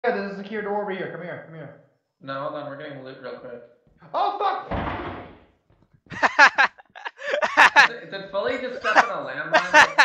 Yeah, there's a secure door over here. Come here, come here. No, hold on, we're getting loot real quick. Oh fuck! Did Fully just step on a landmine?